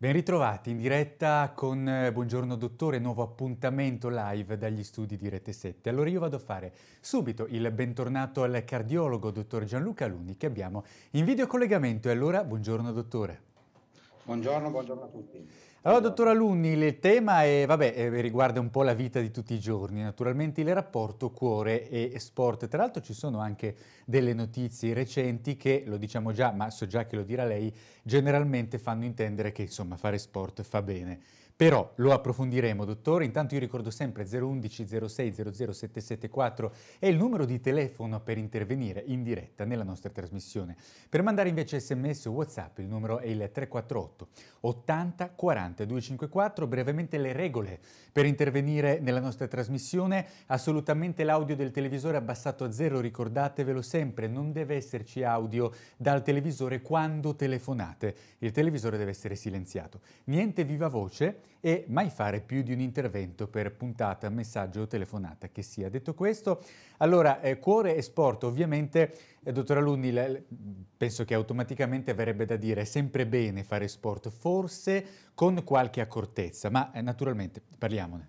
Ben ritrovati in diretta con Buongiorno Dottore, nuovo appuntamento live dagli studi di Rete 7. Allora io vado a fare subito il bentornato al cardiologo dottor Gianluca Luni che abbiamo in videocollegamento. E allora, buongiorno dottore. Buongiorno, buongiorno a tutti. Allora, dottor Buongiorno. Alunni, il tema è, riguarda un po' la vita di tutti i giorni, naturalmente il rapporto cuore e sport. Tra l'altro ci sono anche delle notizie recenti che, lo diciamo già, ma so già che lo dirà lei, generalmente fanno intendere che insomma fare sport fa bene. Però lo approfondiremo, dottore. Intanto io ricordo sempre 011 06 00 774 è il numero di telefono per intervenire in diretta nella nostra trasmissione. Per mandare invece SMS o WhatsApp il numero è il 348 80 40 254. Brevemente le regole per intervenire nella nostra trasmissione: assolutamente l'audio del televisore abbassato a zero, ricordatevelo sempre, non deve esserci audio dal televisore quando telefonate, il televisore deve essere silenziato, niente viva voce e mai fare più di un intervento per puntata, messaggio o telefonata che sia. Detto questo, allora cuore e sport ovviamente. Dottor Alunni, penso che automaticamente verrebbe da dire è sempre bene fare sport, forse con qualche accortezza, ma naturalmente parliamone.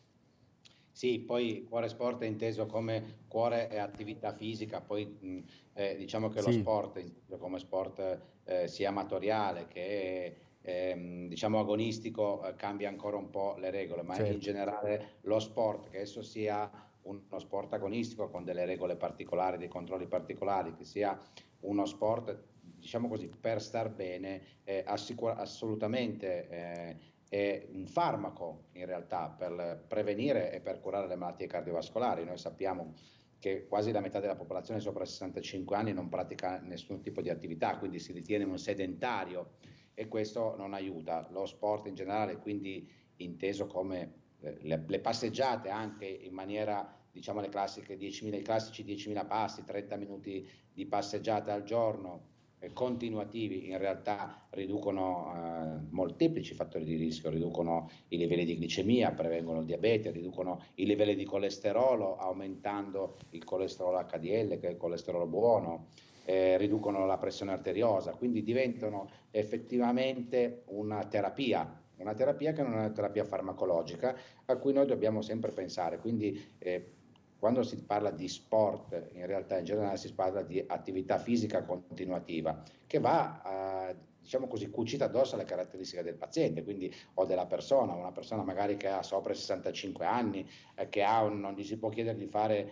Sì, poi cuore sport è inteso come cuore e attività fisica, poi diciamo che lo Sì, sport, inteso come sport sia amatoriale che diciamo agonistico, cambia ancora un po' le regole, ma in certo. generale lo sport, che esso sia uno sport agonistico con delle regole particolari, dei controlli particolari, che sia uno sport, diciamo così, per star bene, assolutamente è un farmaco in realtà per prevenire e per curare le malattie cardiovascolari. Noi sappiamo che quasi la metà della popolazione sopra i 65 anni non pratica nessun tipo di attività, quindi si ritiene un sedentario e questo non aiuta. Lo sport in generale, quindi inteso come le passeggiate anche in maniera, diciamo, le classiche 10.000, i classici 10.000 passi, 30 minuti di passeggiata al giorno continuativi, in realtà riducono molteplici fattori di rischio, riducono i livelli di glicemia, prevengono il diabete, riducono i livelli di colesterolo aumentando il colesterolo HDL, che è il colesterolo buono, riducono la pressione arteriosa, quindi diventano effettivamente una terapia che non è una terapia farmacologica a cui noi dobbiamo sempre pensare. Quindi quando si parla di sport, in realtà in generale si parla di attività fisica continuativa che va, diciamo così, cucita addosso alle caratteristiche del paziente, quindi o della persona, una persona magari che ha sopra i 65 anni, non gli si può chiedere di fare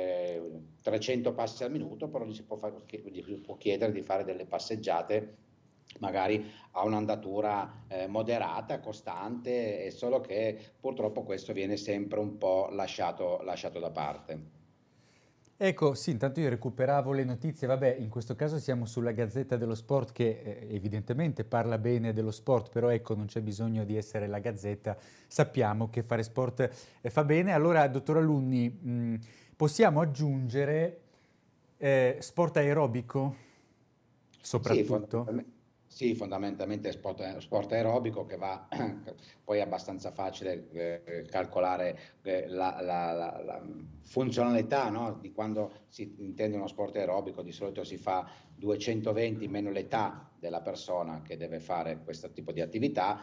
300 passi al minuto, però gli si può chiedere di fare delle passeggiate magari a un'andatura moderata, costante, e solo che purtroppo questo viene sempre un po' lasciato da parte. Ecco, sì, intanto io recuperavo le notizie, vabbè, in questo caso siamo sulla Gazzetta dello Sport che evidentemente parla bene dello sport, però ecco, non c'è bisogno di essere la Gazzetta, sappiamo che fare sport fa bene. Allora, dottor Alunni, possiamo aggiungere sport aerobico Sì, soprattutto? fondamentalmente è sport aerobico che va, poi è abbastanza facile calcolare la funzionalità, no? Di quando si intende uno sport aerobico, di solito si fa 220 meno l'età della persona che deve fare questo tipo di attività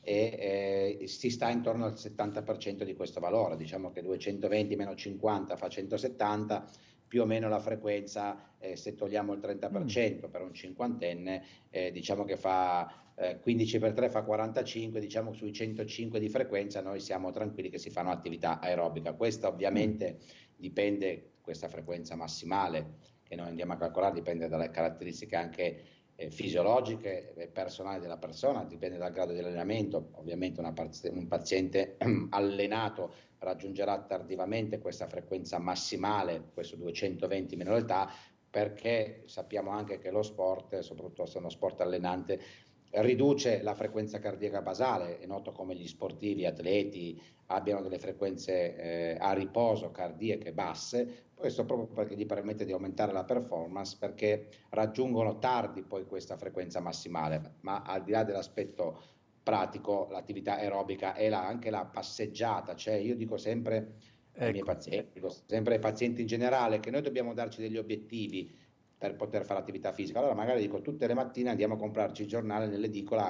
e si sta intorno al 70% di questo valore, diciamo che 220 meno 50 fa 170, più o meno la frequenza, se togliamo il Mm. 30% per un cinquantenne, diciamo che fa 15 per 3 fa 45, diciamo sui 105 di frequenza noi siamo tranquilli che si fanno attività aerobica. Questa Mm. ovviamente dipende, questa frequenza massimale che noi andiamo a calcolare dipende dalle caratteristiche anche fisiologiche e personali della persona, dipende dal grado di allenamento. Ovviamente un paziente allenato raggiungerà tardivamente questa frequenza massimale, questo 220 meno l'età, perché sappiamo anche che lo sport, soprattutto se è uno sport allenante, riduce la frequenza cardiaca basale. È noto come gli sportivi, atleti abbiano delle frequenze a riposo cardiache basse, questo proprio perché gli permette di aumentare la performance, perché raggiungono tardi poi questa frequenza massimale, ma al di là dell'aspetto pratico, l'attività aerobica è anche la passeggiata, cioè io dico sempre ai miei Ecco. pazienti, dico sempre ai pazienti in generale, che noi dobbiamo darci degli obiettivi per poter fare attività fisica. Allora magari dico tutte le mattine andiamo a comprarci il giornale nell'edicola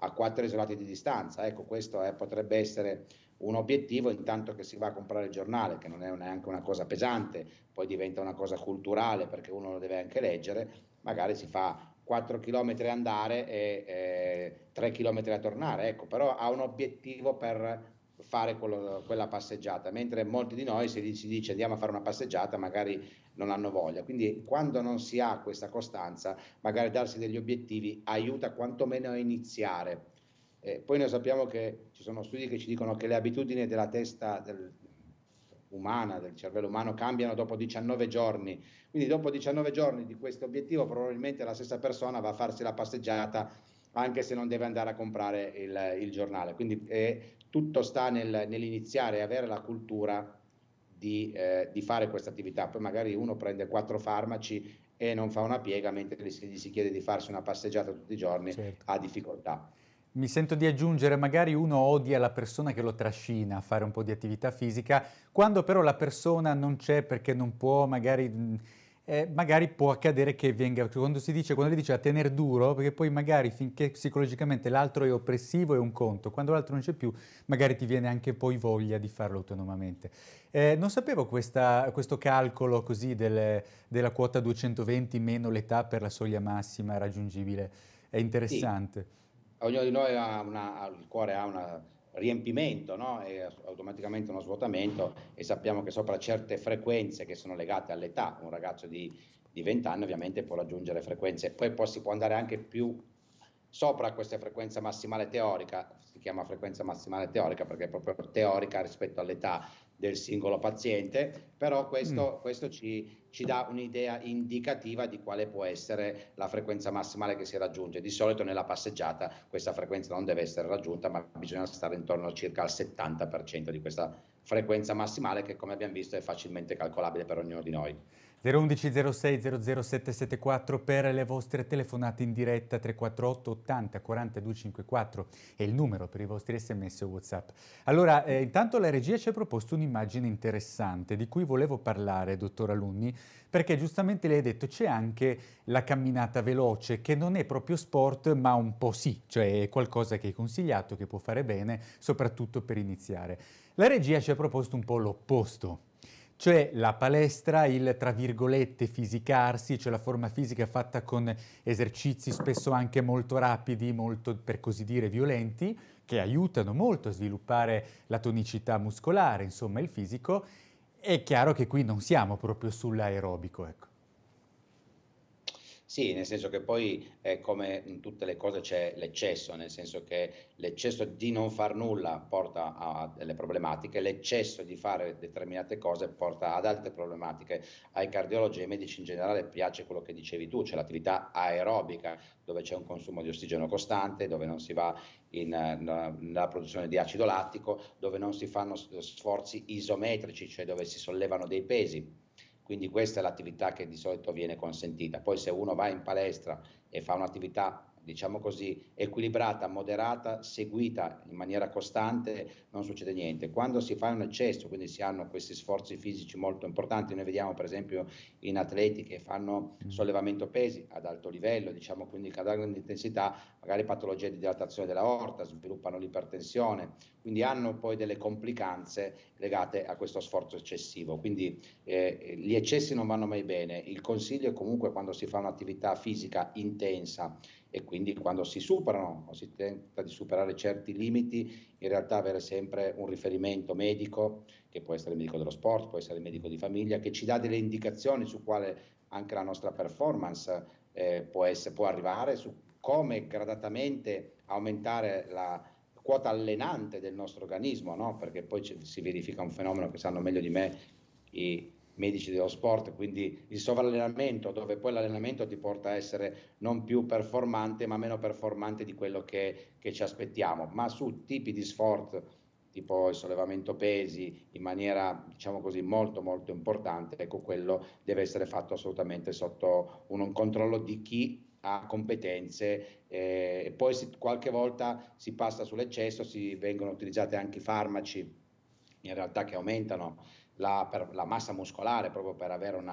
a 4 isolati di distanza. Ecco, questo potrebbe essere un obiettivo, intanto che si va a comprare il giornale, che non è neanche una cosa pesante, poi diventa una cosa culturale perché uno lo deve anche leggere, magari si fa 4 km andare e 3 km a tornare, ecco, però ha un obiettivo per fare quella passeggiata, mentre molti di noi si dice andiamo a fare una passeggiata, magari non hanno voglia. Quindi quando non si ha questa costanza, magari darsi degli obiettivi aiuta quantomeno a iniziare. Poi noi sappiamo che ci sono studi che ci dicono che le abitudini della testa umana, del cervello umano, cambiano dopo 19 giorni. Quindi dopo 19 giorni di questo obiettivo probabilmente la stessa persona va a farsi la passeggiata anche se non deve andare a comprare il giornale. Quindi tutto sta nell'iniziare e avere la cultura di fare questa attività. Poi magari uno prende 4 farmaci e non fa una piega, mentre gli si chiede di farsi una passeggiata tutti i giorni, Certo. ha difficoltà. Mi sento di aggiungere, magari uno odia la persona che lo trascina a fare un po' di attività fisica, quando però la persona non c'è perché non può, magari può accadere che venga, quando lei dice a tener duro, perché poi magari finché psicologicamente l'altro è oppressivo è un conto, quando l'altro non c'è più, magari ti viene anche poi voglia di farlo autonomamente. Non sapevo questo calcolo così della quota 220 meno l'età per la soglia massima raggiungibile, è Sì, interessante. ognuno di noi il cuore ha un riempimento, no? E automaticamente uno svuotamento, e sappiamo che sopra certe frequenze che sono legate all'età, un ragazzo di 20 anni ovviamente può raggiungere frequenze, poi si può andare anche più sopra questa frequenza massimale teorica, si chiama frequenza massimale teorica perché è proprio teorica rispetto all'età del singolo paziente, però Mm. questo ci dà un'idea indicativa di quale può essere la frequenza massimale che si raggiunge. Di solito nella passeggiata questa frequenza non deve essere raggiunta, ma bisogna stare intorno a circa al 70% di questa frequenza massimale che, come abbiamo visto, è facilmente calcolabile per ognuno di noi. 011 06 00774 per le vostre telefonate in diretta, 348 80 40 254 è il numero per i vostri sms o WhatsApp. Allora, intanto la regia ci ha proposto un'immagine interessante di cui volevo parlare, dottor Alunni, perché giustamente lei ha detto c'è anche la camminata veloce, che non è proprio sport, ma un po' sì, cioè è qualcosa che è consigliato, che può fare bene, soprattutto per iniziare. La regia ci ha proposto un po' l'opposto. Cioè la palestra, il tra virgolette fisicarsi, cioè la forma fisica fatta con esercizi spesso anche molto rapidi, molto per così dire violenti, che aiutano molto a sviluppare la tonicità muscolare, insomma il fisico. È chiaro che qui non siamo proprio sull'aerobico, ecco. Sì, nel senso che poi come in tutte le cose c'è l'eccesso, nel senso che l'eccesso di non far nulla porta a delle problematiche, l'eccesso di fare determinate cose porta ad altre problematiche. Ai cardiologi e ai medici in generale piace quello che dicevi tu, cioè l'attività aerobica, dove c'è un consumo di ossigeno costante, dove non si va nella produzione di acido lattico, dove non si fanno sforzi isometrici, cioè dove si sollevano dei pesi. Quindi questa è l'attività che di solito viene consentita. Poi se uno va in palestra e fa un'attività, diciamo così, equilibrata, moderata, seguita in maniera costante, non succede niente. Quando si fa un eccesso, quindi si hanno questi sforzi fisici molto importanti, noi vediamo per esempio in atleti che fanno sollevamento pesi ad alto livello, diciamo quindi ad grande intensità, magari patologie di dilatazione della aorta, sviluppano l'ipertensione, quindi hanno poi delle complicanze legate a questo sforzo eccessivo. Quindi gli eccessi non vanno mai bene. Il consiglio è comunque quando si fa un'attività fisica intensa e quindi quando si superano o si tenta di superare certi limiti, in realtà avere sempre un riferimento medico, che può essere il medico dello sport, può essere il medico di famiglia, che ci dà delle indicazioni su quale anche la nostra performance può arrivare, su come gradatamente aumentare la quota allenante del nostro organismo, no? Perché poi si verifica un fenomeno che sanno meglio di me i medici dello sport, quindi il sovrallenamento, dove poi l'allenamento ti porta a essere non più performante, ma meno performante di quello che ci aspettiamo, ma su tipi di sport tipo il sollevamento pesi in maniera, diciamo così, molto molto importante, ecco, quello deve essere fatto assolutamente sotto un controllo di chi ha competenze, e poi qualche volta si passa sull'eccesso, si vengono utilizzati anche i farmaci in realtà che aumentano la massa muscolare proprio per avere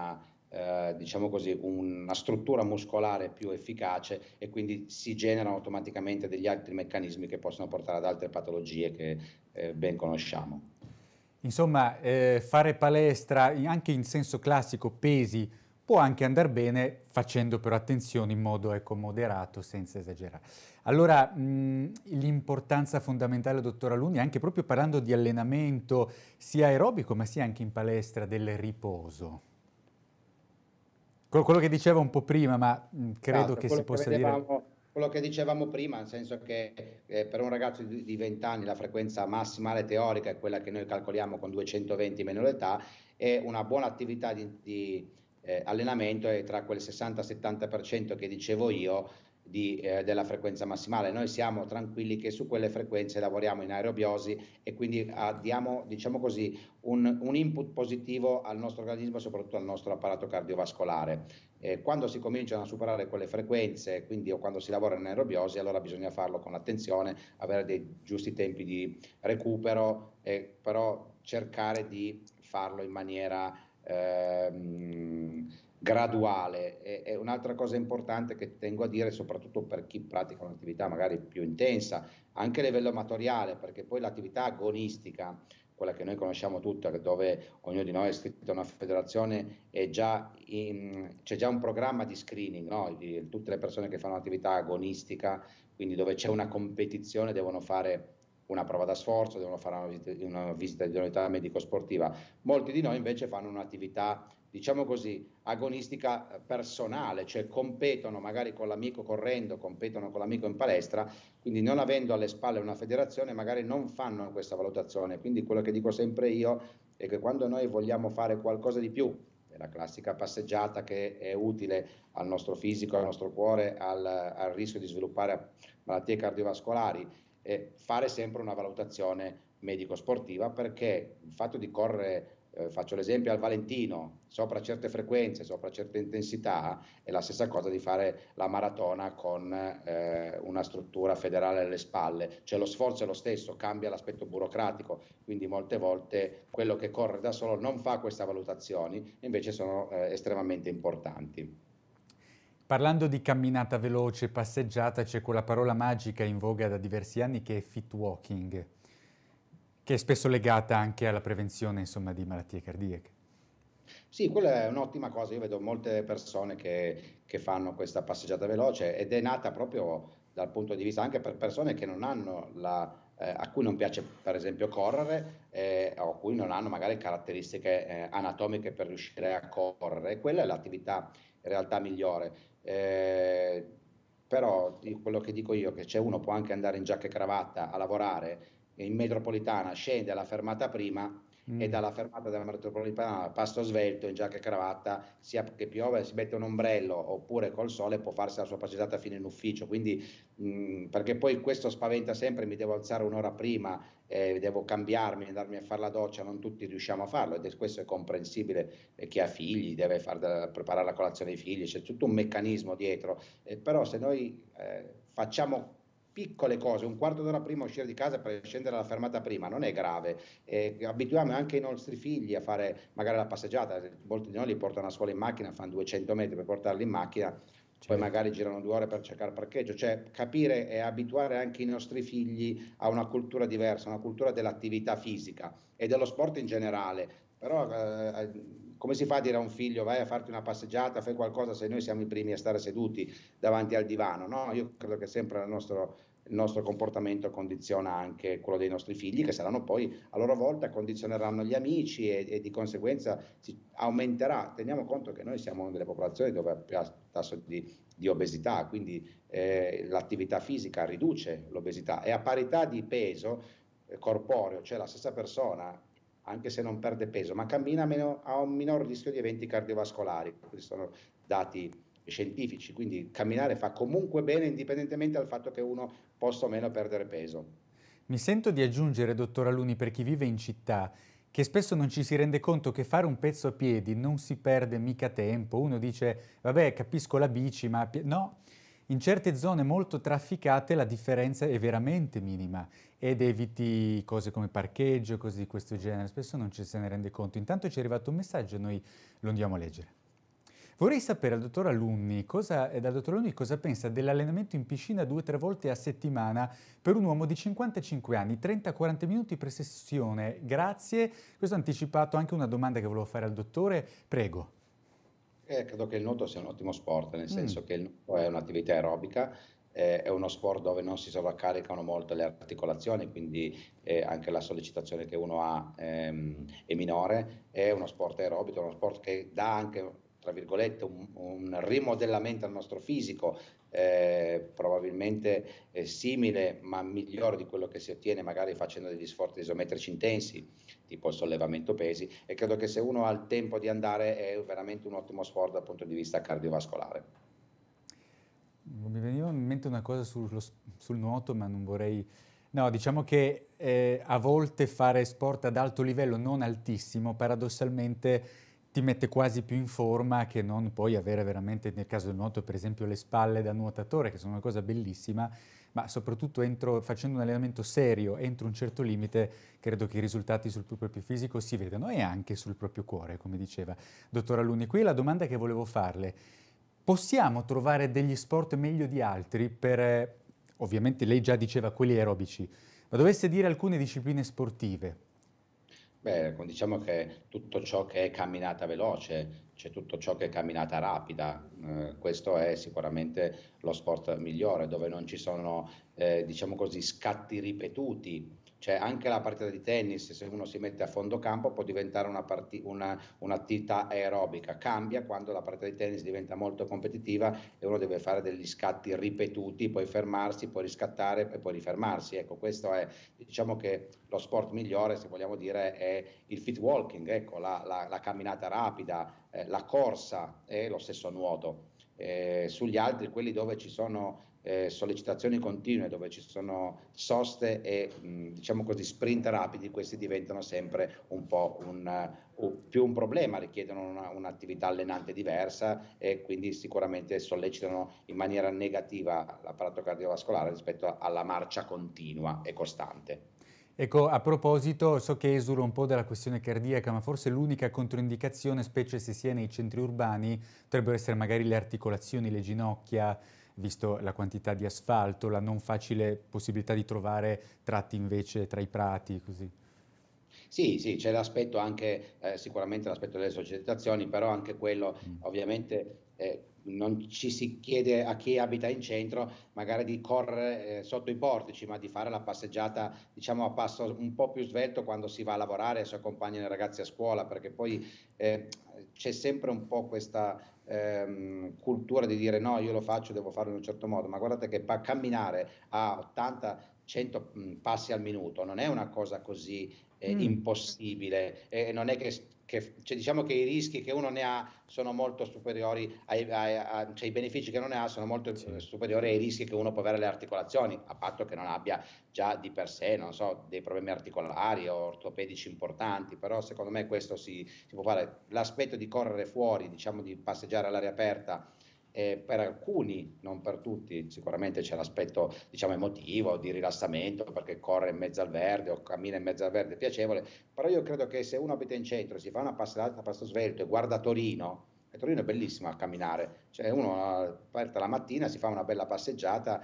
diciamo così, una struttura muscolare più efficace e quindi si generano automaticamente degli altri meccanismi che possono portare ad altre patologie che ben conosciamo. Insomma, fare palestra anche in senso classico, pesi, può anche andare bene facendo però attenzione in modo ecco, moderato, senza esagerare. Allora, l'importanza fondamentale, dottor Alunni, anche proprio parlando di allenamento sia aerobico ma sia anche in palestra del riposo. Quello che diceva un po' prima, ma credo Esatto, che si possa dire... quello che dicevamo prima, nel senso che per un ragazzo di 20 anni la frequenza massimale teorica è quella che noi calcoliamo con 220 meno l'età, e una buona attività di allenamento è tra quel 60-70% che dicevo io della frequenza massimale. Noi siamo tranquilli che su quelle frequenze lavoriamo in aerobiosi e quindi diamo, diciamo così, un input positivo al nostro organismo e soprattutto al nostro apparato cardiovascolare. Quando si cominciano a superare quelle frequenze, quindi o quando si lavora in aerobiosi, allora bisogna farlo con attenzione, avere dei giusti tempi di recupero, però cercare di farlo in maniera graduale. E un'altra cosa importante che tengo a dire, soprattutto per chi pratica un'attività magari più intensa, anche a livello amatoriale, perché poi l'attività agonistica, quella che noi conosciamo tutta, dove ognuno di noi è iscritto a una federazione, c'è già un programma di screening, no? Tutte le persone che fanno attività agonistica, quindi dove c'è una competizione, devono fare una prova da sforzo, devono fare una visita di idoneità medico-sportiva. Molti di noi invece fanno un'attività, diciamo così, agonistica personale, cioè competono magari con l'amico correndo, competono con l'amico in palestra, quindi non avendo alle spalle una federazione magari non fanno questa valutazione. Quindi quello che dico sempre io è che quando noi vogliamo fare qualcosa di più, la classica passeggiata che è utile al nostro fisico, al nostro cuore, al rischio di sviluppare malattie cardiovascolari, fare sempre una valutazione medico-sportiva, perché il fatto di correre, faccio l'esempio al Valentino, sopra certe frequenze, sopra certe intensità, è la stessa cosa di fare la maratona con una struttura federale alle spalle, cioè lo sforzo è lo stesso, cambia l'aspetto burocratico, quindi molte volte quello che corre da solo non fa queste valutazioni, invece sono estremamente importanti. Parlando di camminata veloce, passeggiata, c'è quella parola magica in voga da diversi anni che è fit walking, che è spesso legata anche alla prevenzione, insomma, di malattie cardiache. Sì, quella è un'ottima cosa. Io vedo molte persone che fanno questa passeggiata veloce ed è nata proprio dal punto di vista anche per persone che non hanno a cui non piace per esempio correre, o a cui non hanno magari caratteristiche anatomiche per riuscire a correre. E quella è l'attività in realtà migliore. Però quello che dico io, che c'è uno può anche andare in giacca e cravatta a lavorare in metropolitana, scende alla fermata prima e Mm. dalla fermata della metropolitana a passo svelto, in giacca e cravatta, sia che piove, si mette un ombrello oppure col sole può farsi la sua passeggiata fino in ufficio. Quindi, perché poi questo spaventa sempre, mi devo alzare un'ora prima, devo cambiarmi, andarmi a fare la doccia, non tutti riusciamo a farlo ed questo è comprensibile. Chi ha figli deve preparare la colazione ai figli, c'è tutto un meccanismo dietro, però se noi facciamo piccole cose, un quarto d'ora prima uscire di casa per scendere alla fermata prima, non è grave. Abituiamo anche i nostri figli a fare magari la passeggiata, molti di noi li portano a scuola in macchina, fanno 200 metri per portarli in macchina, poi Certo. magari girano 2 ore per cercare parcheggio, cioè capire e abituare anche i nostri figli a una cultura diversa, una cultura dell'attività fisica e dello sport in generale. Però come si fa a dire a un figlio vai a farti una passeggiata, fai qualcosa, se noi siamo i primi a stare seduti davanti al divano? No, io credo che sempre il nostro comportamento condiziona anche quello dei nostri figli, che saranno poi a loro volta condizioneranno gli amici e di conseguenza si aumenterà. Teniamo conto che noi siamo una delle popolazioni dove ha più tasso di obesità, quindi l'attività fisica riduce l'obesità e a parità di peso corporeo, cioè la stessa persona anche se non perde peso, ma cammina meno, ha un minor rischio di eventi cardiovascolari. Questi sono dati scientifici, quindi camminare fa comunque bene indipendentemente dal fatto che uno possa o meno perdere peso. Mi sento di aggiungere, dottor Aluni, per chi vive in città, che spesso non ci si rende conto che fare un pezzo a piedi non si perde mica tempo. Uno dice, vabbè, capisco la bici, ma no, in certe zone molto trafficate la differenza è veramente minima ed eviti cose come parcheggio, cose di questo genere. Spesso non ci se ne rende conto. Intanto ci è arrivato un messaggio, noi lo andiamo a leggere. Vorrei sapere dal dottor Alunni cosa pensa dell'allenamento in piscina 2 o 3 volte a settimana per un uomo di 55 anni, 30-40 minuti per sessione. Grazie. Questo ha anticipato anche una domanda che volevo fare al dottore. Prego. Credo che il nuoto sia un ottimo sport, nel Mm. senso che il nuoto è un'attività aerobica, è uno sport dove non si sovraccaricano molto le articolazioni, quindi anche la sollecitazione che uno ha è minore. È uno sport aerobico, è uno sport che dà anche, tra virgolette, un rimodellamento al nostro fisico, probabilmente simile ma migliore di quello che si ottiene magari facendo degli sforzi isometrici intensi, tipo il sollevamento pesi, e credo che se uno ha il tempo di andare è veramente un ottimo sport dal punto di vista cardiovascolare. Mi veniva in mente una cosa sul nuoto, ma non vorrei... No, diciamo che a volte fare sport ad alto livello, non altissimo, paradossalmente ti mette quasi più in forma che non poi avere veramente, nel caso del nuoto, per esempio, le spalle da nuotatore, che sono una cosa bellissima, ma soprattutto facendo un allenamento serio entro un certo limite, credo che i risultati sul proprio fisico si vedano e anche sul proprio cuore, come diceva dottor Alunni. Qui la domanda che volevo farle. Possiamo trovare degli sport meglio di altri per, ovviamente lei già diceva quelli aerobici, ma dovesse dire alcune discipline sportive? Beh, diciamo che tutto ciò che è camminata veloce, c'è tutto ciò che è camminata rapida, questo è sicuramente lo sport migliore, dove non ci sono, diciamo così, scatti ripetuti. Cioè anche la partita di tennis, se uno si mette a fondo campo, può diventare un'attività aerobica. Cambia quando la partita di tennis diventa molto competitiva e uno deve fare degli scatti ripetuti, poi fermarsi, poi riscattare e poi rifermarsi. Ecco, questo è, diciamo che lo sport migliore, se vogliamo dire, è il fit walking, ecco, la camminata rapida, la corsa e lo stesso nuoto. Sugli altri, quelli dove ci sono sollecitazioni continue, dove ci sono soste e diciamo così sprint rapidi, questi diventano sempre un po' più un problema, richiedono un'attività allenante diversa e quindi sicuramente sollecitano in maniera negativa l'apparato cardiovascolare rispetto alla marcia continua e costante. Ecco, a proposito, so che esuro un po' dalla questione cardiaca, ma forse l'unica controindicazione, specie se si è nei centri urbani, potrebbero essere magari le articolazioni, le ginocchia, visto la quantità di asfalto, la non facile possibilità di trovare tratti invece tra i prati, così. Sì, sì, c'è l'aspetto anche, sicuramente l'aspetto delle socializzazioni, però anche quello Mm. ovviamente non ci si chiede a chi abita in centro magari di correre sotto i portici, ma di fare la passeggiata diciamo a passo un po' più svelto quando si va a lavorare e si accompagnano i ragazzi a scuola, perché poi eh, c'è sempre un po' questa cultura di dire no, io lo faccio, devo farlo in un certo modo, ma guardate che camminare a 80-100 passi al minuto non è una cosa così Mm. impossibile. Non è cioè, diciamo che i rischi che uno ne ha sono molto superiori cioè i benefici che uno ne ha sono molto Sì. superiori ai rischi che uno può avere alle articolazioni, a patto che non abbia già di per sé, non so, dei problemi articolari o ortopedici importanti, però secondo me questo si può fare. L'aspetto di correre fuori, diciamo di passeggiare all'aria aperta, per alcuni, non per tutti, sicuramente c'è l'aspetto diciamo emotivo, di rilassamento, perché corre in mezzo al verde o cammina in mezzo al verde è piacevole, però io credo che se uno abita in centro, si fa una passeggiata a passo svelto e guarda Torino, e Torino è bellissima a camminare, cioè uno parte la mattina, si fa una bella passeggiata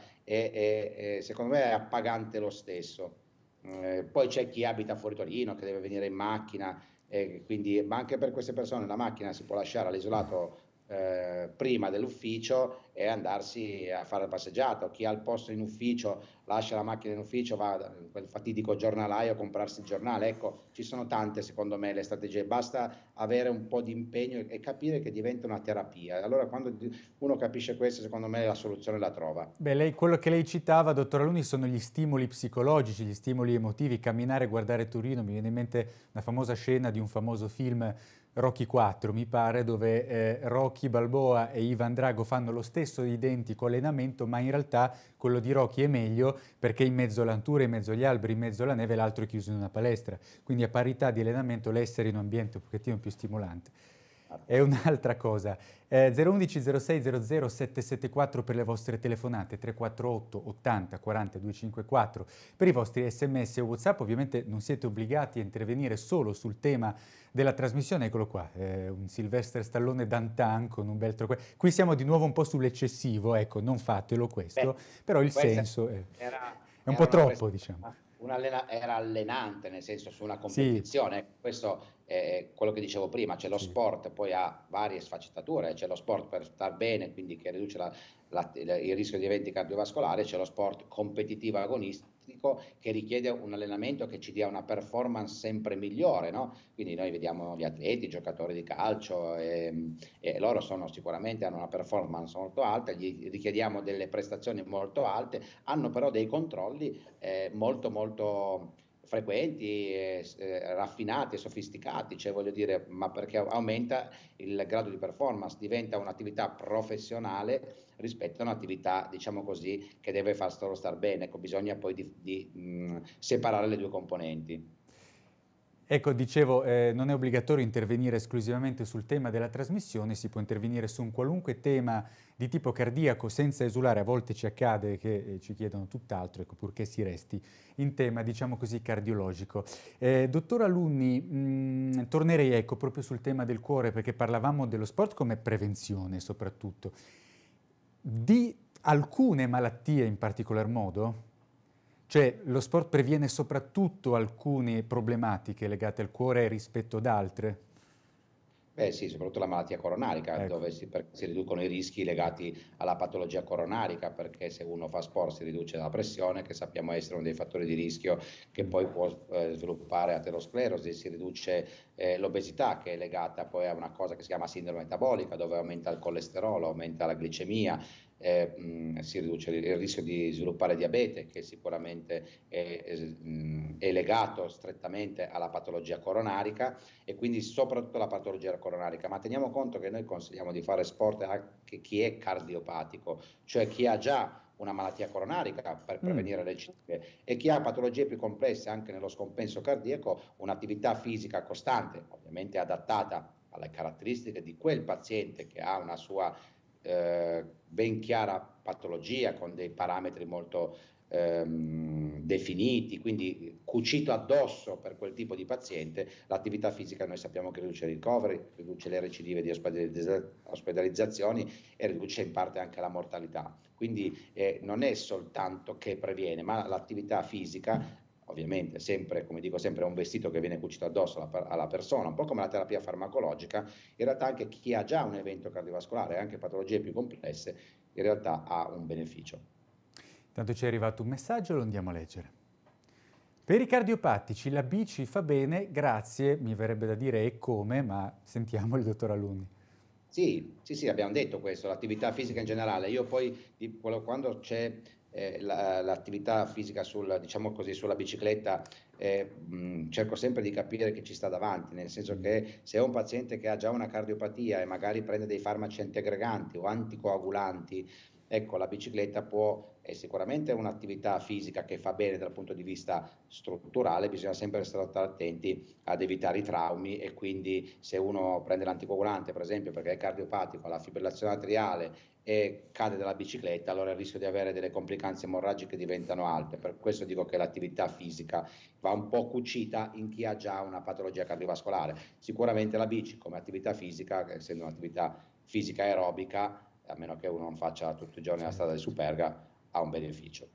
e secondo me è appagante lo stesso. Poi c'è chi abita fuori Torino, che deve venire in macchina, quindi, ma anche per queste persone la macchina si può lasciare all'isolato prima dell'ufficio e andarsi a fare la passeggiata. Chi ha il posto in ufficio lascia la macchina in ufficio, va a quel fatidico giornalaio a comprarsi il giornale. Ecco, ci sono tante secondo me le strategie, basta avere un po' di impegno e capire che diventa una terapia. Allora quando uno capisce questo, secondo me la soluzione la trova. Beh, quello che lei citava, dottor Alunni, sono gli stimoli psicologici, gli stimoli emotivi, camminare e guardare Torino. Mi viene in mente una famosa scena di un famoso film, Rocky 4, mi pare, dove Rocky Balboa e Ivan Drago fanno lo stesso identico allenamento, ma in realtà quello di Rocky è meglio perché in mezzo alla natura, in mezzo agli alberi, in mezzo alla neve, l'altro è chiuso in una palestra. Quindi a parità di allenamento l'essere in un ambiente un pochettino più stimolante. è un'altra cosa. 011 06 00 774 per le vostre telefonate, 348 80 40 254 per i vostri sms o WhatsApp. Ovviamente non siete obbligati a intervenire solo sul tema della trasmissione. Eccolo qua, un Sylvester Stallone d'antan con un bel qui siamo di nuovo un po' sull'eccessivo, ecco, non fatelo questo, Beh, però il questa senso era, è un po' era una troppo, diciamo. era allenante, nel senso su una Sì, competizione. Questo è quello che dicevo prima, c'è lo sì. sport, poi ha varie sfaccettature, c'è lo sport per star bene, quindi che riduce il rischio di eventi cardiovascolari, c'è lo sport competitivo agonistico che richiede un allenamento che ci dia una performance sempre migliore, no? Quindi noi vediamo gli atleti, i giocatori di calcio e loro sicuramente hanno una performance molto alta, gli richiediamo delle prestazioni molto alte, hanno però dei controlli molto molto frequenti, raffinati e sofisticati, cioè voglio dire, ma perché aumenta il grado di performance, diventa un'attività professionale rispetto a un'attività, diciamo così, che deve far solo star bene. Ecco, bisogna poi separare le due componenti. Ecco, dicevo, non è obbligatorio intervenire esclusivamente sul tema della trasmissione, si può intervenire su un qualunque tema di tipo cardiaco senza esulare. A volte ci accade che ci chiedano tutt'altro, ecco, purché si resti in tema, diciamo così, cardiologico. Dottor Alunni, tornerei, ecco, proprio sul tema del cuore, perché parlavamo dello sport come prevenzione soprattutto. Di alcune malattie in particolar modo? Cioè lo sport previene soprattutto alcune problematiche legate al cuore rispetto ad altre? Beh sì, soprattutto la malattia coronarica, Ecco. dove si riducono i rischi legati alla patologia coronarica, perché se uno fa sport si riduce la pressione, che sappiamo essere uno dei fattori di rischio che poi può sviluppare aterosclerosi, si riduce l'obesità, che è legata poi a una cosa che si chiama sindrome metabolica, dove aumenta il colesterolo, aumenta la glicemia, si riduce il rischio di sviluppare diabete, che sicuramente è legato strettamente alla patologia coronarica e quindi soprattutto la patologia coronarica. Ma teniamo conto che noi consigliamo di fare sport anche chi è cardiopatico, cioè chi ha già una malattia coronarica per prevenire le recidive e chi ha patologie più complesse anche nello scompenso cardiaco, un'attività fisica costante, ovviamente adattata alle caratteristiche di quel paziente che ha una sua ben chiara patologia con dei parametri molto definiti, quindi cucito addosso per quel tipo di paziente. L'attività fisica noi sappiamo che riduce i ricoveri, riduce le recidive di ospedalizzazioni e riduce in parte anche la mortalità. Quindi non è soltanto che previene, ma l'attività fisica ovviamente sempre, come dico sempre, è un vestito che viene cucito addosso alla persona, un po' come la terapia farmacologica. In realtà anche chi ha già un evento cardiovascolare, anche patologie più complesse, in realtà ha un beneficio. Tanto ci è arrivato un messaggio, lo andiamo a leggere. Per i cardiopatici la bici fa bene, grazie, mi verrebbe da dire e come, ma sentiamo il dottor Alunni. Sì, sì, sì, abbiamo detto questo, l'attività fisica in generale. Io poi, quando c'è l'attività fisica diciamo così, sulla bicicletta, cerco sempre di capire che ci sta davanti, nel senso che se è un paziente che ha già una cardiopatia e magari prende dei farmaci antiaggreganti o anticoagulanti, ecco, la bicicletta è sicuramente un'attività fisica che fa bene dal punto di vista strutturale, bisogna sempre stare attenti ad evitare i traumi e quindi se uno prende l'anticoagulante, per esempio, perché è cardiopatico, ha la fibrillazione atriale e cade dalla bicicletta, allora il rischio di avere delle complicanze emorragiche diventano alte. Per questo dico che l'attività fisica va un po' cucita in chi ha già una patologia cardiovascolare. Sicuramente la bici come attività fisica, essendo un'attività fisica aerobica, a meno che uno non faccia tutti i giorni la strada di Superga, ha un beneficio.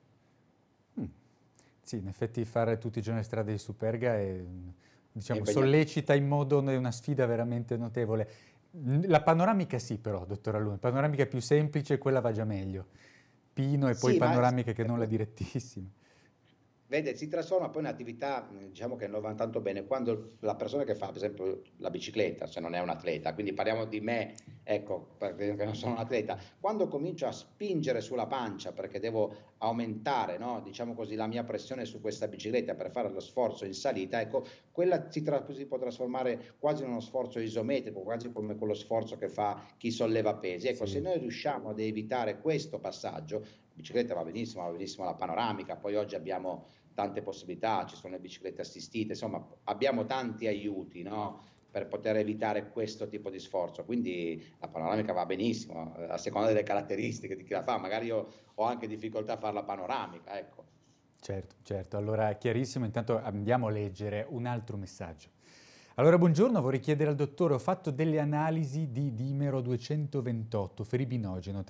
Sì, in effetti fare tutti i giorni strade di Superga è, È diciamo, impegnativo. sollecita in modo una sfida veramente notevole. La panoramica sì, però, dottor Alunni, panoramica più semplice, quella va già meglio. Pino e poi Sì, ma panoramica che non la direttissima. vede, si trasforma poi in un'attività, diciamo che non va tanto bene, quando la persona che fa, per esempio, la bicicletta, se non è un atleta, quindi parliamo di me, ecco, perché non sono un atleta, quando comincio a spingere sulla pancia perché devo aumentare, no, diciamo così, la mia pressione su questa bicicletta per fare lo sforzo in salita, ecco, quella si può trasformare quasi in uno sforzo isometrico, quasi come quello sforzo che fa chi solleva pesi. Ecco, se Sì. noi riusciamo ad evitare questo passaggio, la bicicletta va benissimo la panoramica, poi oggi abbiamo tante possibilità, ci sono le biciclette assistite, insomma abbiamo tanti aiuti, no? per poter evitare questo tipo di sforzo. Quindi la panoramica va benissimo, a seconda delle caratteristiche di chi la fa. Magari io ho anche difficoltà a farla panoramica, ecco. Certo, certo. Allora, chiarissimo. Intanto andiamo a leggere un altro messaggio. Allora, buongiorno, vorrei chiedere al dottore, ho fatto delle analisi di dimero 228, feribinogeno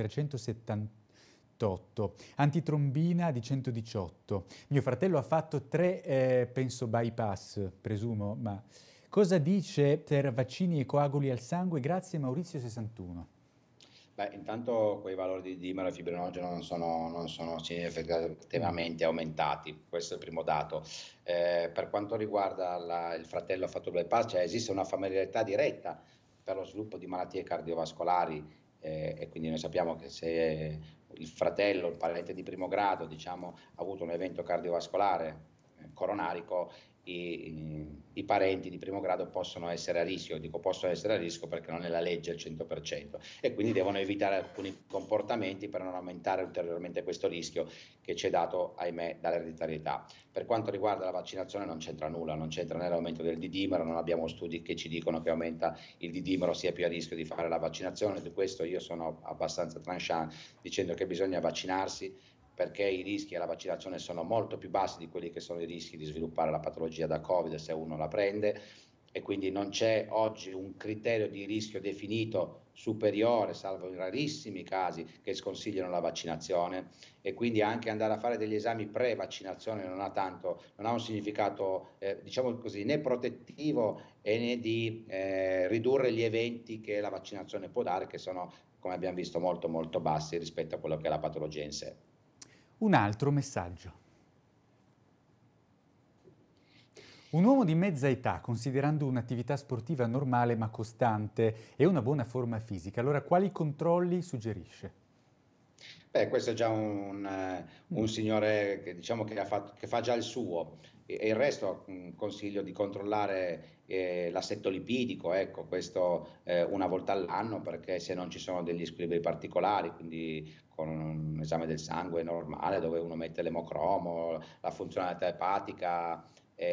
378, antitrombina di 118. Mio fratello ha fatto 3, penso, bypass, presumo, ma cosa dice per vaccini e coaguli al sangue? Grazie, Maurizio 61. Beh, intanto quei valori di dimero e fibrinogeno non sono Mm. significativamente aumentati, questo è il primo dato. Per quanto riguarda il fratello ha fatto bypass, cioè esiste una familiarità diretta per lo sviluppo di malattie cardiovascolari, e quindi noi sappiamo che se il fratello, il parente di primo grado, diciamo, ha avuto un evento cardiovascolare coronarico, i parenti di primo grado possono essere a rischio. Dico possono essere a rischio perché non è la legge al 100%, e quindi devono evitare alcuni comportamenti per non aumentare ulteriormente questo rischio che ci è dato, ahimè, dall'ereditarietà. Per quanto riguarda la vaccinazione non c'entra nulla, non c'entra nell'aumento del didimero, non abbiamo studi che ci dicono che aumenta il didimero sia più a rischio di fare la vaccinazione. Di questo io sono abbastanza tranchant dicendo che bisogna vaccinarsi, perché i rischi alla vaccinazione sono molto più bassi di quelli che sono i rischi di sviluppare la patologia da Covid se uno la prende, e quindi non c'è oggi un criterio di rischio definito superiore, salvo in rarissimi casi, che sconsigliano la vaccinazione, e quindi anche andare a fare degli esami pre-vaccinazione non ha un significato, diciamo così, né protettivo né di ridurre gli eventi che la vaccinazione può dare, che sono, come abbiamo visto, molto molto bassi rispetto a quello che è la patologia in sé. Un altro messaggio. Un uomo di mezza età, considerando un'attività sportiva normale ma costante e una buona forma fisica, allora quali controlli suggerisce? Beh, questo è già un Mm. signore che diciamo che fa già il suo. E il resto consiglio di controllare l'assetto lipidico, ecco, questo una volta all'anno, perché se non ci sono degli squilibri particolari, quindi con un esame del sangue normale dove uno mette l'emocromo, la funzionalità epatica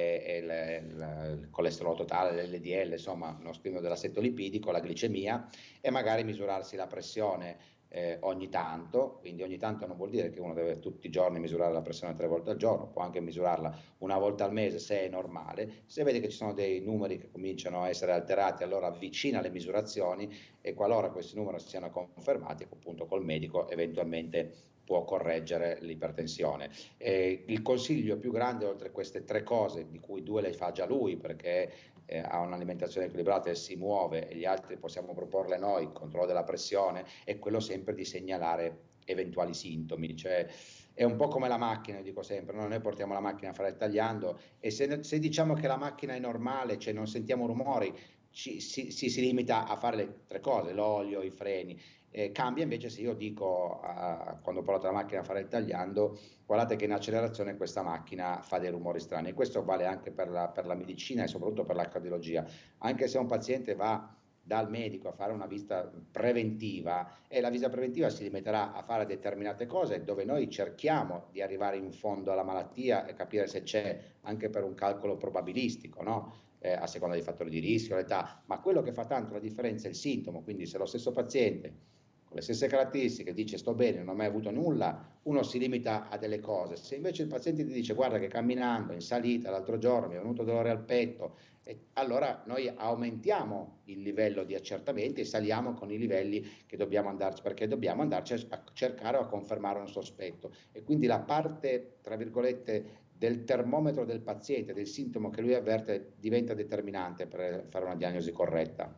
il colesterolo totale, l'LDL, insomma, uno screening dell'assetto lipidico, la glicemia, e magari misurarsi la pressione ogni tanto. Quindi ogni tanto non vuol dire che uno deve tutti i giorni misurare la pressione 3 volte al giorno, può anche misurarla una volta al mese se è normale. Se vede che ci sono dei numeri che cominciano a essere alterati, allora avvicina le misurazioni, e qualora questi numeri siano confermati, appunto col medico eventualmente può correggere l'ipertensione. Il consiglio più grande, oltre a queste 3 cose, di cui 2 le fa già lui perché ha un'alimentazione equilibrata e si muove, e gli altri possiamo proporle noi, il controllo della pressione, è quello sempre di segnalare eventuali sintomi. Cioè, è un po' come la macchina, dico sempre, no? Noi portiamo la macchina a fare il tagliando, e se diciamo che la macchina è normale, cioè non sentiamo rumori, si limita a fare le 3 cose, l'olio, i freni. Cambia invece se io dico, quando porto la macchina a fare il tagliando, guardate che in accelerazione questa macchina fa dei rumori strani, e questo vale anche per la medicina e soprattutto per la cardiologia. Anche se un paziente va dal medico a fare una visita preventiva, e la visita preventiva si limiterà a fare determinate cose dove noi cerchiamo di arrivare in fondo alla malattia e capire se c'è, anche per un calcolo probabilistico, no? A seconda dei fattori di rischio, l'età, ma quello che fa tanto la differenza è il sintomo. Quindi se lo stesso paziente con le stesse caratteristiche dice sto bene, non ho mai avuto nulla, uno si limita a delle cose. Se invece il paziente ti dice guarda che camminando in salita l'altro giorno mi è venuto dolore al petto, allora noi aumentiamo il livello di accertamenti e saliamo con i livelli che dobbiamo andarci, perché dobbiamo andarci a cercare o a confermare un sospetto. E quindi la parte, tra virgolette, del termometro del paziente, del sintomo che lui avverte, diventa determinante per fare una diagnosi corretta.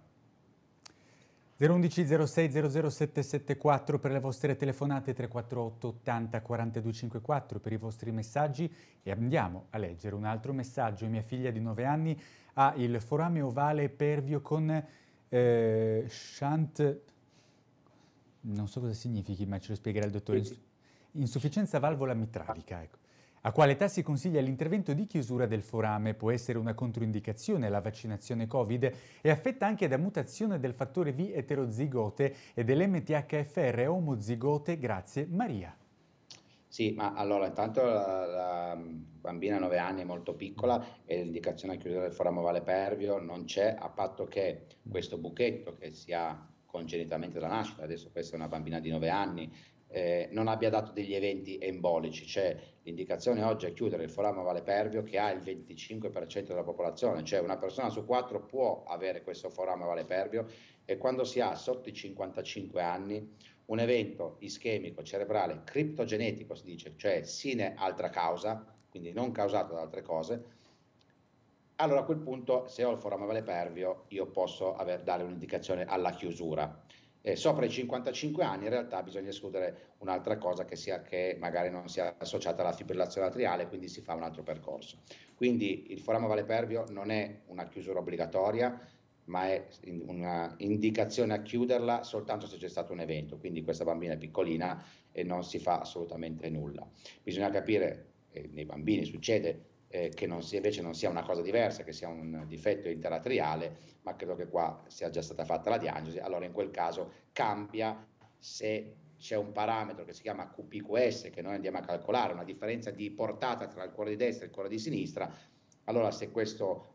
011 06 00 774 per le vostre telefonate, 348 80 42 54 per i vostri messaggi, e andiamo a leggere un altro messaggio. Mia figlia di 9 anni ha il forame ovale pervio con shunt, non so cosa significhi, ma ce lo spiegherà il dottore, insufficienza valvola mitralica, ecco. A quale età si consiglia l'intervento di chiusura del forame? Può essere una controindicazione alla vaccinazione Covid, e affetta anche da mutazione del fattore V eterozigote e dell'MTHFR omozigote. Grazie, Maria. Sì, ma allora intanto la bambina a 9 anni è molto piccola e l'indicazione a chiudere il forame ovale pervio non c'è, a patto che questo buchetto che si ha congenitamente dalla nascita, adesso questa è una bambina di 9 anni, non abbia dato degli eventi embolici, cioè l'indicazione oggi è chiudere il forame ovale pervio che ha il 25% della popolazione, cioè una persona su 4 può avere questo forame ovale pervio e quando si ha sotto i 55 anni un evento ischemico cerebrale criptogenetico, si dice, cioè sine altra causa, quindi non causato da altre cose, allora a quel punto, se ho il forame ovale pervio, io posso dare un'indicazione alla chiusura. Sopra i 55 anni in realtà bisogna escludere un'altra cosa che magari non sia associata alla fibrillazione atriale, quindi si fa un altro percorso. Quindi il forame ovale pervio non è una chiusura obbligatoria, ma è una indicazione a chiuderla soltanto se c'è stato un evento, quindi questa bambina è piccolina e non si fa assolutamente nulla. Bisogna capire, nei bambini succede che invece non sia una cosa diversa, che sia un difetto interatriale, ma credo che qua sia già stata fatta la diagnosi, allora in quel caso cambia se c'è un parametro che si chiama QPQS che noi andiamo a calcolare, una differenza di portata tra il cuore di destra e il cuore di sinistra, allora se questo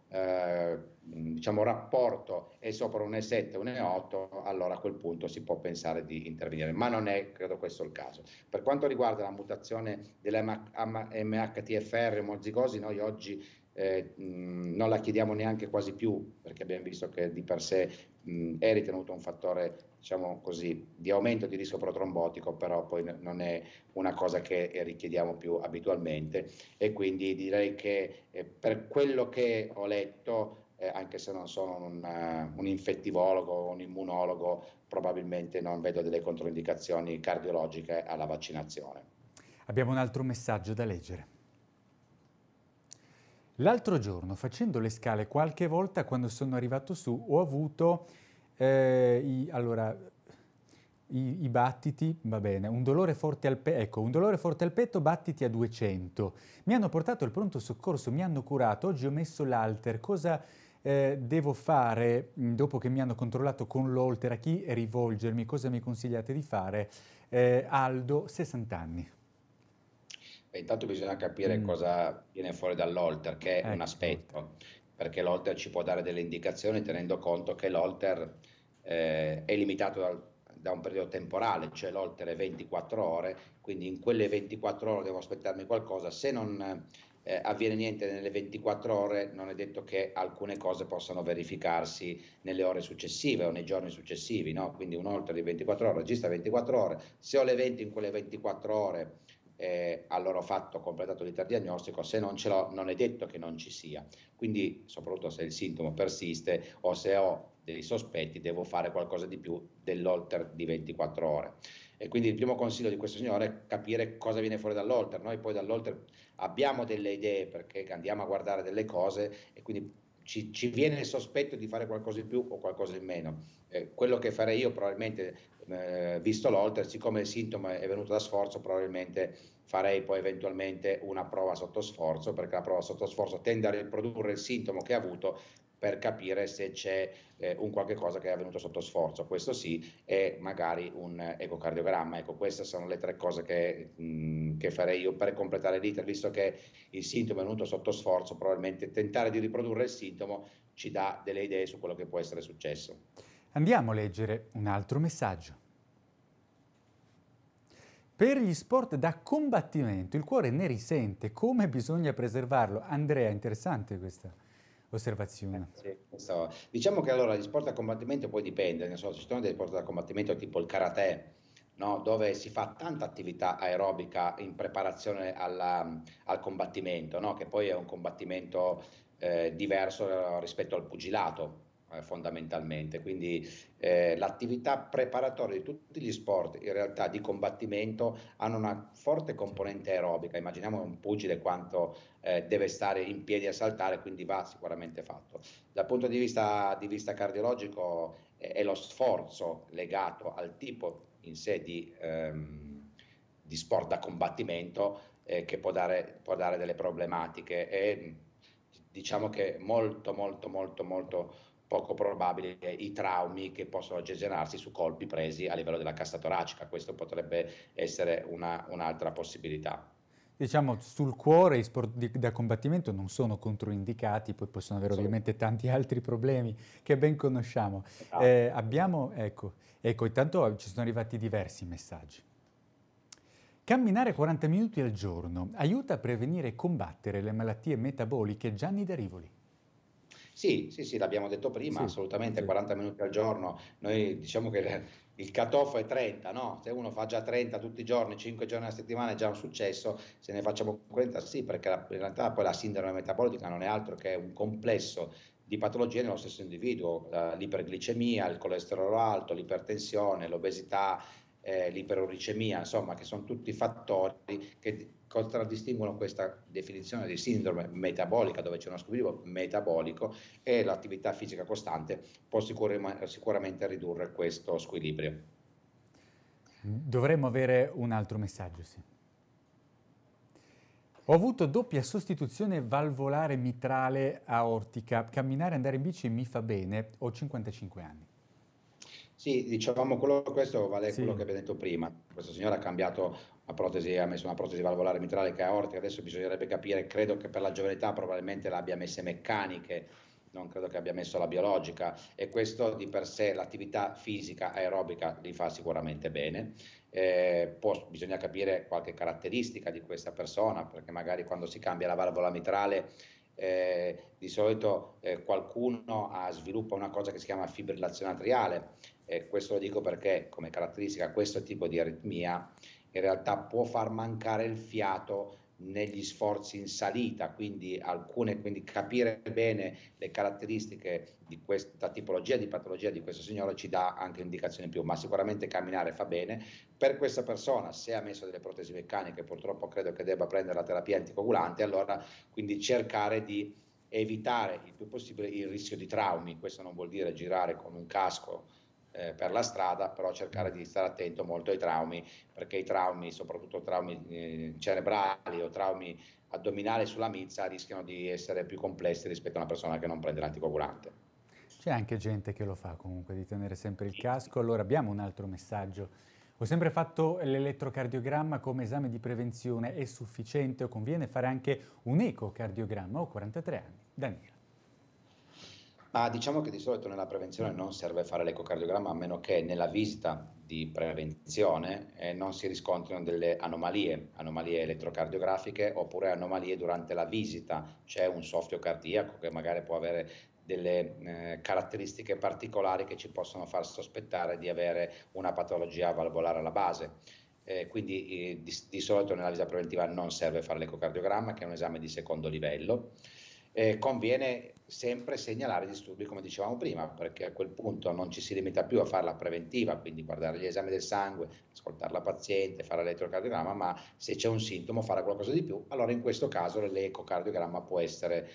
diciamo, rapporto è sopra 1,7, 1,8, allora a quel punto si può pensare di intervenire, ma non è, credo, questo il caso. Per quanto riguarda la mutazione dell'MHTFR omozigosi, noi oggi non la chiediamo neanche quasi più, perché abbiamo visto che di per sé è ritenuto un fattore, diciamo così, di aumento di rischio protrombotico, però poi non è una cosa che richiediamo più abitualmente e quindi direi che per quello che ho letto, anche se non sono un infettivologo o un immunologo, probabilmente non vedo delle controindicazioni cardiologiche alla vaccinazione. Abbiamo un altro messaggio da leggere. L'altro giorno, facendo le scale, qualche volta quando sono arrivato su, ho avuto i battiti, va bene, un dolore forte al petto, ecco, un dolore forte al petto, battiti a 200. Mi hanno portato al pronto soccorso, mi hanno curato, oggi ho messo l'halter. Cosa devo fare dopo che mi hanno controllato con l'holter? A chi rivolgermi? Cosa mi consigliate di fare? Aldo, 60 anni. Intanto bisogna capire Mm, cosa viene fuori dall'holter, che è un ecco, l'holter. aspetto, perché l'holter ci può dare delle indicazioni tenendo conto che l'holter è limitato da un periodo temporale, cioè l'holter è 24 ore, quindi in quelle 24 ore devo aspettarmi qualcosa. Se non avviene niente nelle 24 ore, non è detto che alcune cose possano verificarsi nelle ore successive o nei giorni successivi, no? Quindi un holter di 24 ore registra 24 ore, se ho l'evento in quelle 24 ore allora ho completato l'iter diagnostico, se non ce l'ho non è detto che non ci sia, quindi soprattutto se il sintomo persiste o se ho dei sospetti devo fare qualcosa di più dell'holter di 24 ore. E quindi il primo consiglio di questo signore è capire cosa viene fuori dall'holter. Noi poi dall'holter abbiamo delle idee perché andiamo a guardare delle cose e quindi ci viene il sospetto di fare qualcosa in più o qualcosa in meno. Quello che farei io probabilmente, visto l'holter, siccome il sintomo è venuto da sforzo, probabilmente farei poi eventualmente una prova sotto sforzo, perché la prova sotto sforzo tende a riprodurre il sintomo che ha avuto per capire se c'è un qualche cosa che è avvenuto sotto sforzo, questo sì, e magari un ecocardiogramma. Ecco, queste sono le tre cose che farei io per completare l'iter, visto che il sintomo è venuto sotto sforzo, probabilmente tentare di riprodurre il sintomo ci dà delle idee su quello che può essere successo. Andiamo a leggere un altro messaggio. Per gli sport da combattimento il cuore ne risente, come bisogna preservarlo? Andrea, interessante questa osservazione. Sì, diciamo che allora gli sport da combattimento poi dipende, ne so, ci sono dei sport da combattimento tipo il karate, no? Dove si fa tanta attività aerobica in preparazione al combattimento, no? Che poi è un combattimento diverso rispetto al pugilato, fondamentalmente. Quindi l'attività preparatoria di tutti gli sport in realtà di combattimento hanno una forte componente aerobica. Immaginiamo un pugile quanto deve stare in piedi a saltare, quindi va sicuramente fatto. Dal punto di vista cardiologico è lo sforzo legato al tipo in sé di sport da combattimento che può dare delle problematiche e diciamo che molto molto molto molto poco probabile i traumi che possono generarsi su colpi presi a livello della cassa toracica. Questo potrebbe essere un'altra possibilità. Diciamo, sul cuore i sport da combattimento non sono controindicati, poi possono avere ovviamente tanti altri problemi che ben conosciamo. Ecco, intanto ci sono arrivati diversi messaggi. Camminare 40 minuti al giorno aiuta a prevenire e combattere le malattie metaboliche. Gianni da Rivoli. Sì, sì, sì, l'abbiamo detto prima, Sì, assolutamente, sì. 40 minuti al giorno. Noi diciamo che il cut-off è 30, no? Se uno fa già 30 tutti i giorni, 5 giorni alla settimana è già un successo, se ne facciamo 40 sì, perché in realtà poi la sindrome metabolica non è altro che un complesso di patologie nello stesso individuo, l'iperglicemia, il colesterolo alto, l'ipertensione, l'obesità, l'iperuricemia, insomma, che sono tutti fattori che contraddistinguono questa definizione di sindrome metabolica, dove c'è uno squilibrio metabolico, e l'attività fisica costante può sicuramente ridurre questo squilibrio. Dovremmo avere un altro messaggio, sì. Ho avuto doppia sostituzione valvolare mitrale aortica. Camminare e andare in bici mi fa bene. Ho 55 anni. Sì, diciamo questo vale quello Sì. che abbiamo detto prima. Questa signora ha cambiato la protesi, ha messo una protesi valvolare mitrale che è aortica, adesso bisognerebbe capire, credo che per la giovane età probabilmente l'abbia messe meccaniche, non credo che abbia messo la biologica, e questo di per sé l'attività fisica aerobica li fa sicuramente bene. Bisogna capire qualche caratteristica di questa persona, perché magari quando si cambia la valvola mitrale di solito qualcuno sviluppa una cosa che si chiama fibrillazione atriale. Questo lo dico perché come caratteristica questo tipo di aritmia in realtà può far mancare il fiato negli sforzi in salita, quindi capire bene le caratteristiche di questa tipologia di patologia di questo signore ci dà anche indicazioni in più, ma sicuramente camminare fa bene. Per questa persona, se ha messo delle protesi meccaniche, purtroppo credo che debba prendere la terapia anticoagulante, allora quindi cercare di evitare il più possibile il rischio di traumi. Questo non vuol dire girare con un casco per la strada, però cercare di stare attento molto ai traumi, perché i traumi, soprattutto traumi cerebrali o traumi addominali sulla milza, rischiano di essere più complessi rispetto a una persona che non prende l'anticoagulante. C'è anche gente che lo fa comunque, di tenere sempre il casco. Allora abbiamo un altro messaggio. Ho sempre fatto l'elettrocardiogramma come esame di prevenzione, è sufficiente o conviene fare anche un ecocardiogramma? Ho 43 anni. Daniela. Ma diciamo che di solito nella prevenzione non serve fare l'ecocardiogramma a meno che nella visita di prevenzione non si riscontrino delle anomalie elettrocardiografiche oppure anomalie durante la visita. C'è un soffio cardiaco che magari può avere delle caratteristiche particolari che ci possono far sospettare di avere una patologia valvolare alla base. Quindi di solito nella visita preventiva non serve fare l'ecocardiogramma, che è un esame di secondo livello. Conviene sempre segnalare disturbi, come dicevamo prima, perché a quel punto non ci si limita più a fare la preventiva, quindi guardare gli esami del sangue, ascoltare la paziente, fare l'elettrocardiogramma, ma se c'è un sintomo fare qualcosa di più, allora in questo caso l'ecocardiogramma può essere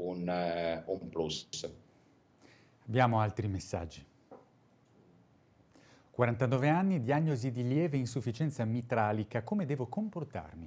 un plus. Abbiamo altri messaggi. 49 anni, diagnosi di lieve insufficienza mitralica, come devo comportarmi?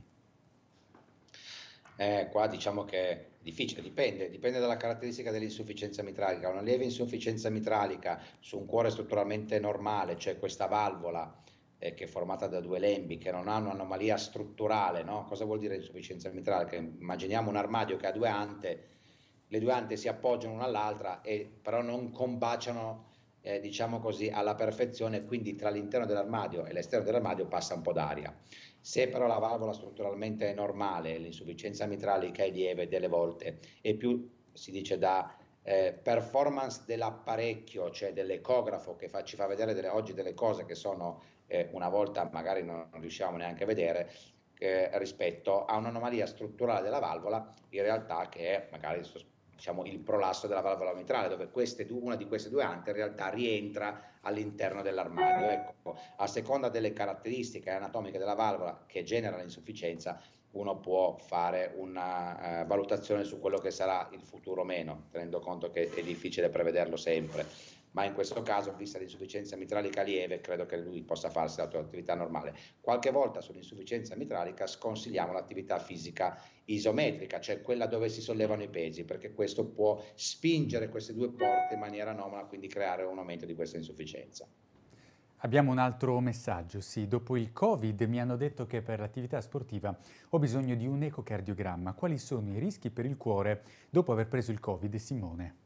Qua diciamo che è difficile, dipende dalla caratteristica dell'insufficienza mitralica. Una lieve insufficienza mitralica su un cuore strutturalmente normale, cioè questa valvola che è formata da due lembi, che non ha un'anomalia strutturale, no? Cosa vuol dire insufficienza mitralica? Immaginiamo un armadio che ha due ante, le due ante si appoggiano una all'altra e però non combaciano, diciamo così, alla perfezione, quindi tra l'interno dell'armadio e l'esterno dell'armadio passa un po' d'aria. Se però la valvola strutturalmente è normale, l'insufficienza mitralica è lieve delle volte e più si dice da performance dell'apparecchio, cioè dell'ecografo che ci fa vedere oggi delle cose che sono una volta magari non riusciamo neanche a vedere, rispetto a un'anomalia strutturale della valvola, in realtà che è magari diciamo, il prolasso della valvola mitrale, dove una di queste due ante in realtà rientra all'interno dell'armadio. Ecco, a seconda delle caratteristiche anatomiche della valvola che genera l'insufficienza, uno può fare una valutazione su quello che sarà il futuro o meno, tenendo conto che è difficile prevederlo sempre. ma in questo caso, vista l'insufficienza mitralica lieve, credo che lui possa farsi la sua attività normale. Qualche volta sull'insufficienza mitralica sconsigliamo l'attività fisica isometrica, cioè quella dove si sollevano i pesi, perché questo può spingere queste due porte in maniera anomala, quindi creare un aumento di questa insufficienza. Abbiamo un altro messaggio, sì. Dopo il Covid mi hanno detto che per l'attività sportiva ho bisogno di un ecocardiogramma. Quali sono i rischi per il cuore dopo aver preso il Covid, Simone?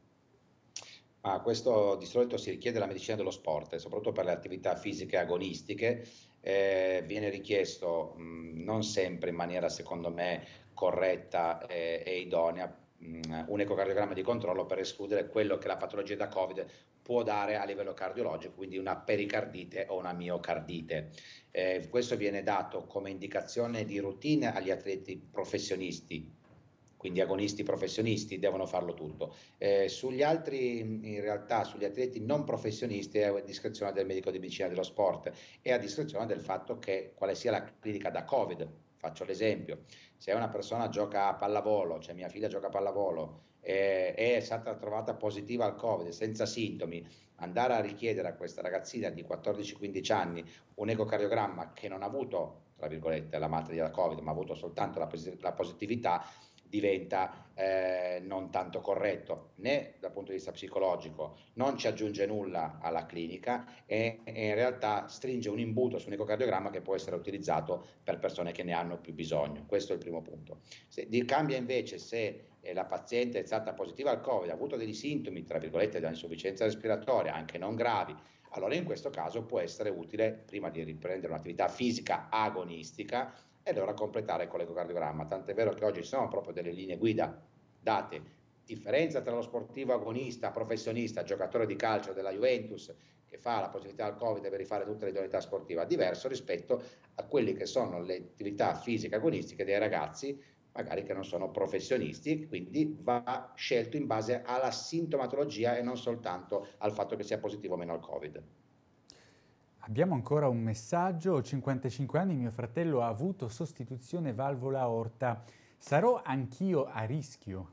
Questo di solito si richiede la medicina dello sport, soprattutto per le attività fisiche agonistiche, viene richiesto non sempre in maniera secondo me corretta e idonea un ecocardiogramma di controllo per escludere quello che la patologia da Covid può dare a livello cardiologico, quindi una pericardite o una miocardite. Questo viene dato come indicazione di routine agli atleti professionisti, quindi agonisti professionisti devono farlo tutto. Sugli altri, in realtà, sugli atleti non professionisti è a discrezione del medico di medicina dello sport e a discrezione del fatto che quale sia la clinica da Covid. Faccio l'esempio, se una persona gioca a pallavolo, cioè mia figlia gioca a pallavolo, è stata trovata positiva al Covid senza sintomi, andare a richiedere a questa ragazzina di 14-15 anni un ecocardiogramma che non ha avuto, tra virgolette, la malattia da Covid, ma ha avuto soltanto la positività, diventa non tanto corretto né dal punto di vista psicologico, non ci aggiunge nulla alla clinica e in realtà stringe un imbuto su un ecocardiogramma che può essere utilizzato per persone che ne hanno più bisogno. Questo è il primo punto. Cambia invece se la paziente è stata positiva al Covid, ha avuto dei sintomi, tra virgolette, da insufficienza respiratoria, anche non gravi, allora in questo caso può essere utile, prima di riprendere un'attività fisica agonistica, e allora completare con l'ecocardiogramma. Tant'è vero che oggi ci sono proprio delle linee guida date. Differenza tra lo sportivo agonista, professionista, giocatore di calcio della Juventus che fa la positività al Covid e deve rifare tutte le idoneità sportive, diverso rispetto a quelle che sono le attività fisiche agonistiche dei ragazzi magari che non sono professionisti, quindi va scelto in base alla sintomatologia e non soltanto al fatto che sia positivo o meno al Covid. Abbiamo ancora un messaggio. Ho 55 anni, mio fratello ha avuto sostituzione valvola aorta. Sarò anch'io a rischio?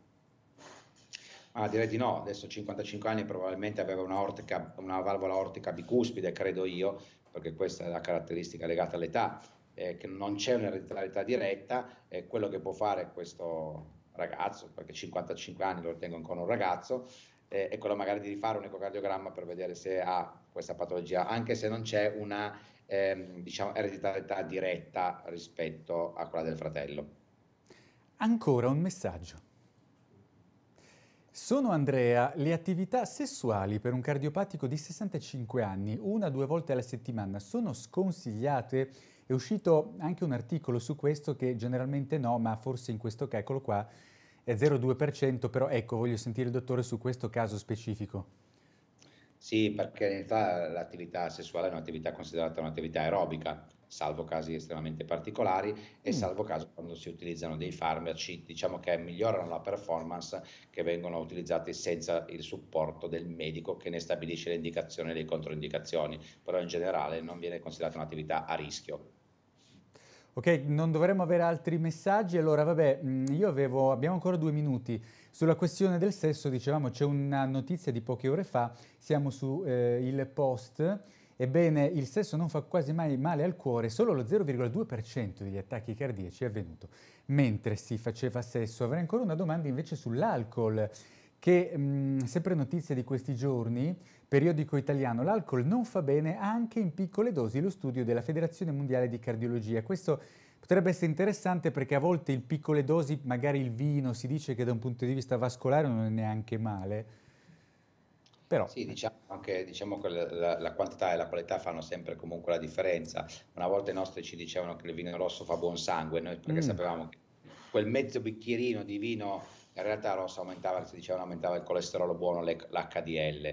Direi di no, adesso 55 anni probabilmente aveva una valvola aortica bicuspide, credo io, perché questa è la caratteristica legata all'età, che non c'è un'ereditarietà diretta, quello che può fare questo ragazzo, perché 55 anni lo ritengo ancora un ragazzo, è quello magari di rifare un ecocardiogramma per vedere se ha questa patologia, anche se non c'è una diciamo, ereditarietà diretta rispetto a quella del fratello. Ancora un messaggio. Sono Andrea, le attività sessuali per un cardiopatico di 65 anni, 1 o 2 volte alla settimana, sono sconsigliate? È uscito anche un articolo su questo che generalmente no, ma forse in questo caso, eccolo qua, è 0,2%, però ecco, voglio sentire il dottore su questo caso specifico. Sì, perché in realtà l'attività sessuale è un'attività considerata un'attività aerobica, salvo casi estremamente particolari e Mm. salvo caso quando si utilizzano dei farmaci, diciamo che migliorano la performance, che vengono utilizzati senza il supporto del medico che ne stabilisce le indicazioni e le controindicazioni, però in generale non viene considerata un'attività a rischio. Ok, non dovremmo avere altri messaggi, allora vabbè, abbiamo ancora 2 minuti. Sulla questione del sesso, dicevamo, c'è una notizia di poche ore fa, siamo su il Post, ebbene il sesso non fa quasi mai male al cuore, solo lo 0,2% degli attacchi cardiaci è avvenuto mentre si faceva sesso. Avrei ancora una domanda invece sull'alcol, che sempre notizia di questi giorni, periodico italiano, l'alcol non fa bene anche in piccole dosi, lo studio della Federazione Mondiale di Cardiologia. Questo potrebbe essere interessante perché a volte in piccole dosi, magari il vino, si dice che da un punto di vista vascolare non è neanche male, però... Sì, diciamo anche diciamo che la quantità e la qualità fanno sempre comunque la differenza. Una volta i nostri ci dicevano che il vino rosso fa buon sangue, noi perché Mm. sapevamo che quel mezzo bicchierino di vino in realtà rosso aumentava, si diceva, aumentava il colesterolo buono, l'HDL.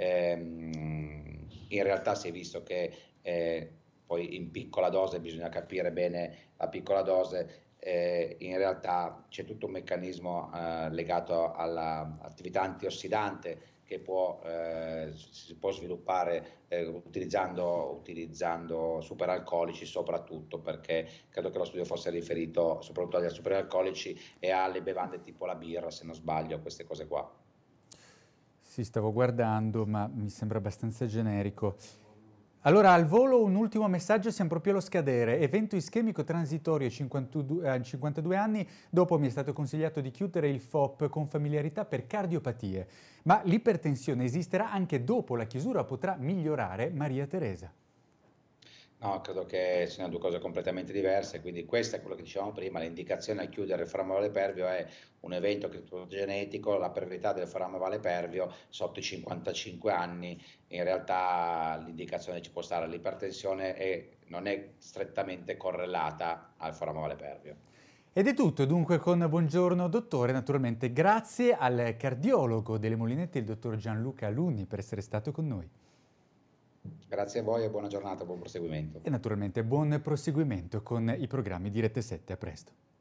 In realtà si è visto che poi in piccola dose bisogna capire bene la piccola dose. In realtà c'è tutto un meccanismo legato all'attività antiossidante che si può sviluppare utilizzando superalcolici, soprattutto perché credo che lo studio fosse riferito soprattutto agli superalcolici e alle bevande tipo la birra, se non sbaglio, queste cose qua. Sì, stavo guardando, ma mi sembra abbastanza generico. Allora, al volo un ultimo messaggio, siamo proprio allo scadere. Evento ischemico transitorio a 52 anni, dopo mi è stato consigliato di chiudere il FOP con familiarità per cardiopatie. Ma l'ipertensione esisterà anche dopo la chiusura, potrà migliorare Maria Teresa. No, credo che siano due cose completamente diverse, quindi questo è quello che dicevamo prima, l'indicazione a chiudere il forame vale pervio è un evento genetico, la pervietà del forame vale pervio sotto i 55 anni, in realtà l'indicazione ci può stare all'ipertensione e non è strettamente correlata al forame vale pervio. Ed è tutto dunque con Buongiorno Dottore, naturalmente grazie al cardiologo delle Molinette, il dottor Gianluca Alunni, per essere stato con noi. Grazie a voi e buona giornata, buon proseguimento. E naturalmente buon proseguimento con i programmi di Rete 7. A presto.